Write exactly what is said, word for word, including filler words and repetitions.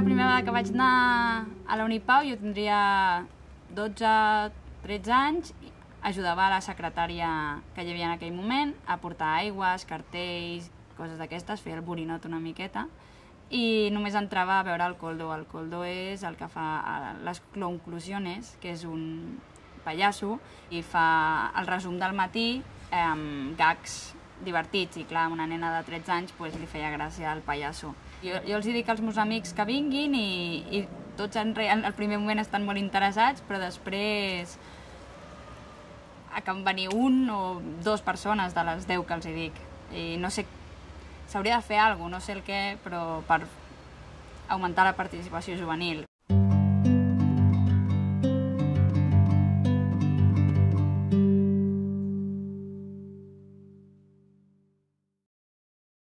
primera vegada que vaig anar a la Unipau, jo tindria dotze tretze anys, ajudava a la secretària que hi havia en aquell moment a portar aigües, cartells, coses d'aquestes, feia el borinot una miqueta, i només entrava a veure el Koldo. El Koldo és el que fa les conclusiones, que és un pallasso, i fa el resum del matí amb gags divertits, i clar, una nena de tretze anys li feia gràcia al pallasso. Jo els dic als meus amics que vinguin i tots al primer moment estan molt interessats, però després acaben venir un o dues persones de les deu que els dic. I no sé, s'hauria de fer alguna cosa, no sé el què, però per augmentar la participació juvenil.